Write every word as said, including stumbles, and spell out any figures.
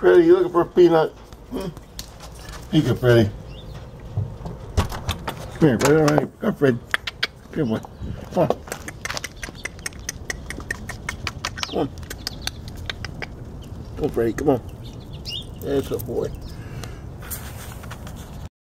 Freddie, you looking for a peanut? Hmm? Pika, Freddie. Come here, Freddie. All right. Come on, Fred. Come on. Come on. Come on. Come on, Freddie. Come on. There's a boy.